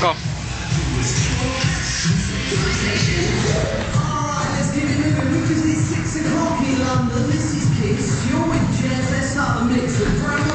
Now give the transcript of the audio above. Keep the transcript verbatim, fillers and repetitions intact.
Go. Alright, let's get it moving because it's six o'clock in London. This is Kiss. You're with Jazz. Let's start the mix.